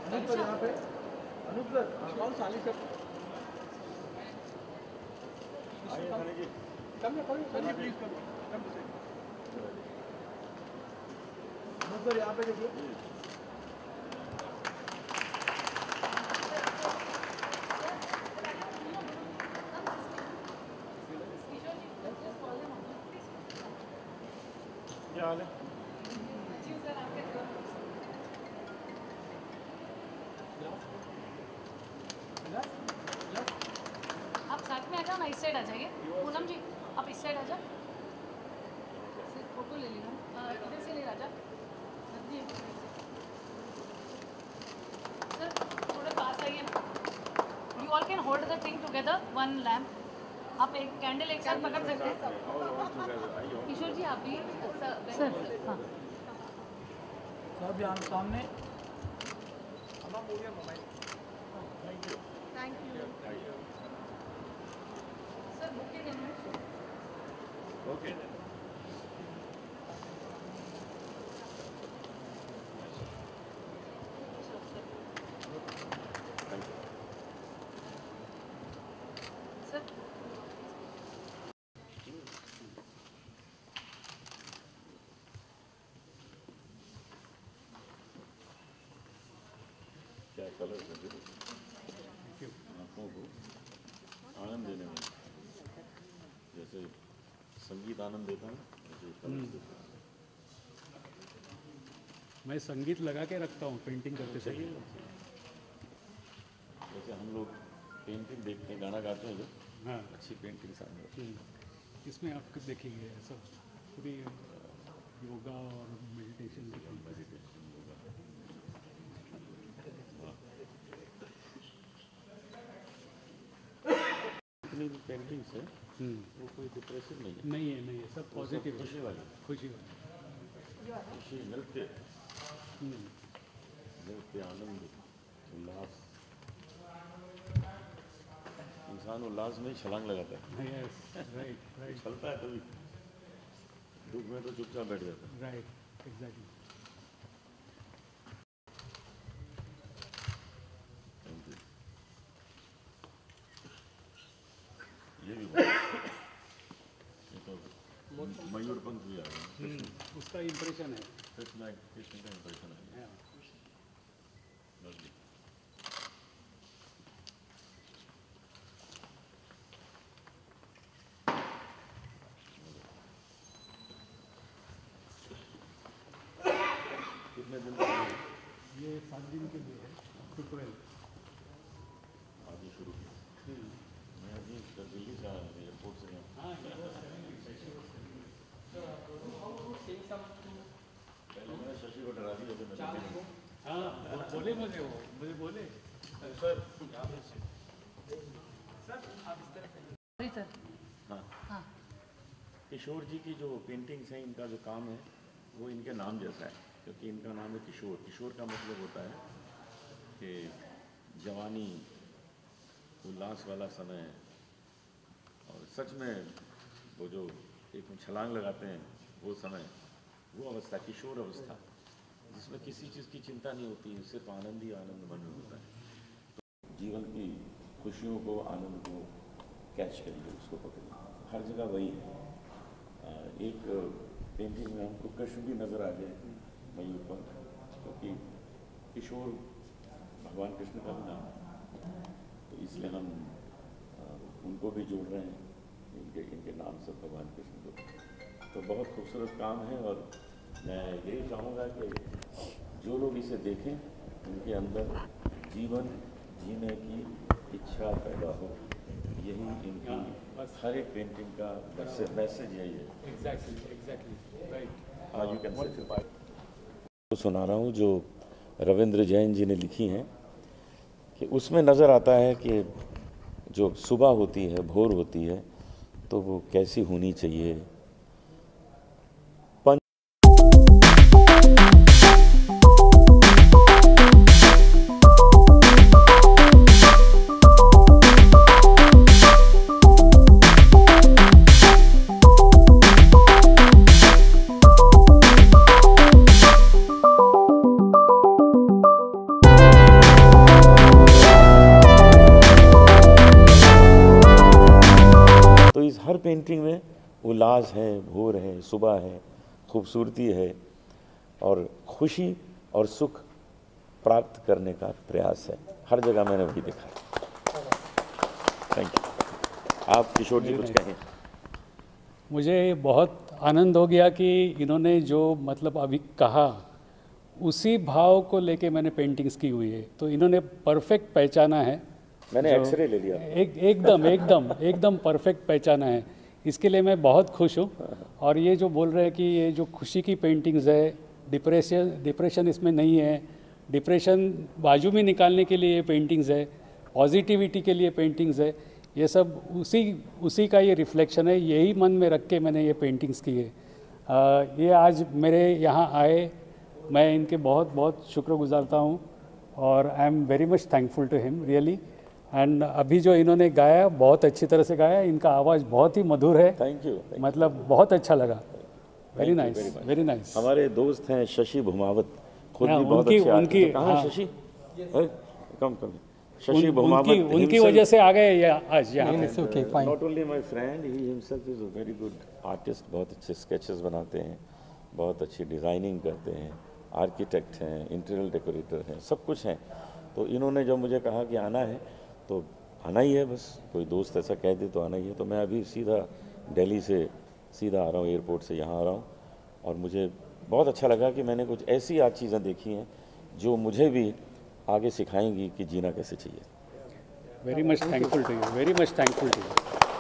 Anoop sir यहाँ पे, Anoop sir कौन साली सर कम ना करो सर प्लीज करो कम से अनूप सर यहाँ पे देखिए क्या हाल है? आप साथ में आ जाओ ना, इस साइड आ जाइए। पूनम जी आप इस साइड आ जाओ, फोटो ले लेना। इधर से ले राजा सर, थोड़े पास आइए ना। You all can hold the thing together, one lamp. आप एक कैंडल एक साथ पकड़ सकते हैं। किशोर जी आप भी सर। हाँ सब यहाँ सामने थैंक यू सर। बुके देना ओके सर। क्या कलर है आँखों को आनंद देने में, जैसे संगीत आनंद देता है वैसे कलर देता है। मैं संगीत लगा के रखता हूँ पेंटिंग करते सही समय। है। जैसे हम लोग पेंटिंग देखते हैं, गाना गाते हैं जब हाँ अच्छी पेंटिंग सामने होती इसमें आप देखेंगे ऐसा पूरी योगा और मेडिटेशन है। इतनी पेंटिंग्स है वो कोई डिप्रेसिव नहीं है, नहीं है सब पॉजिटिव खुशी वाली, खुशी खुशी नृत्य नृत्य आनंद उल्लास। इंसान उल्लास में छलांग लगाता है, यस राइट चलता है कभी, दुख में तो चुपचाप बैठ जाता है। Right exactly. Thank you. ये भी बहुत ये तो मयूरपंख भी आ रहा है, उसका इम्प्रेशन है। कृष्ण का इम्प्रेशन है। Lovely. कितने दिन तक ये 7 दिन के लिए है, तो 12। आज ही शुरू किया? मैं अभी दिल्ली से आया, एयरपोर्ट से गया। पहले मैंने शशि को डरा दिया जब मैं हाँ बोले मुझे बोले सर सर। हाँ हाँ किशोर जी की जो पेंटिंग्स हैं, इनका जो काम है वो इनके नाम जैसा है, क्योंकि इनका नाम है किशोर। किशोर का मतलब होता है कि जवानी, उल्लास वाला समय, और सच में वो जो एक छलांग लगाते हैं वो समय, वो अवस्था किशोर अवस्था, जिसमें किसी चीज़ की चिंता नहीं होती, सिर्फ आनंद ही आनंद मन में होता है। तो जीवन की खुशियों को, आनंद को कैच करिए, उसको पकड़िए, हर जगह वही है। एक पेंटिंग में हमको कृष्ण भी नज़र आ जाए, मयूरपंख, क्योंकि किशोर भगवान कृष्ण का भी नाम है, तो इसलिए हम उनको भी जोड़ रहे हैं इनके नाम से, भगवान कृष्ण को। तो बहुत खूबसूरत काम है, और मैं यही चाहूँगा कि जो लोग इसे देखें उनके अंदर जीवन जीने की इच्छा पैदा हो, यही इनकी हर एक पेंटिंग का मैसेज यही है। Exactly right. आज यू कैन से तो सुना रहा हूँ जो रविंद्र जैन जी ने लिखी हैं, कि उसमें नज़र आता है कि जो सुबह होती है, भोर होती है, तो वो कैसी होनी चाहिए। पेंटिंग में उल्लास है, भोर है, सुबह है, खूबसूरती है और खुशी और सुख प्राप्त करने का प्रयास है। हर जगह मैंने वही देखा। Thank you. आप किशोर जी कुछ कहें। मुझे बहुत आनंद हो गया कि इन्होंने जो मतलब अभी कहा उसी भाव को लेके मैंने पेंटिंग्स की हुई है, तो इन्होंने परफेक्ट पहचाना है। मैंने एक्सरे ले लिया। एकदम परफेक्ट पहचाना है। इसके लिए मैं बहुत खुश हूँ। और ये जो बोल रहे हैं कि ये जो खुशी की पेंटिंग्स है, डिप्रेशन इसमें नहीं है, डिप्रेशन बाजू में निकालने के लिए ये पेंटिंग्स है, पॉजिटिविटी के लिए पेंटिंग्स है, ये सब उसी का ये रिफ्लेक्शन है। यही मन में रख के मैंने ये पेंटिंग्स की है। ये आज मेरे यहाँ आए, मैं इनके बहुत बहुत शुक्रगुजारता हूँ और I am very much thankful to him really. And अभी जो इन्होंने गाया बहुत अच्छी तरह से गाया, इनका आवाज़ बहुत ही मधुर है। Thank you. मतलब बहुत अच्छा लगा। Very nice, very nice. हमारे दोस्त हैं शशि भुमावत, खुद हाँ, भी बहुत उनकी- अच्छे आर्टिस्ट उनकी- हैं। कहाँ है हाँ। शशि? कम शशि भुमावत उनकी वजह से आ गए आज यहाँ पे। Okay, fine. Not only my friend, he himself is a very good artist. बहुत अच्छे स्केचेस बनाते हैं, बहुत अच्छी डिज़ाइनिंग करते हैं, आर्किटेक्ट हैं, इंटीरियर डेकोरेटर हैं, सब कुछ हैं। तो इन्होंने जब मुझे कहा कि आना है तो आना ही है, बस कोई दोस्त ऐसा कह दे तो आना ही है। तो मैं अभी सीधा दिल्ली से सीधा आ रहा हूँ, एयरपोर्ट से यहाँ आ रहा हूँ और मुझे बहुत अच्छा लगा कि मैंने कुछ ऐसी आज चीज़ें देखी हैं जो मुझे भी आगे सिखाएंगी कि जीना कैसे चाहिए। Very much thankful to you, very much thankful to you.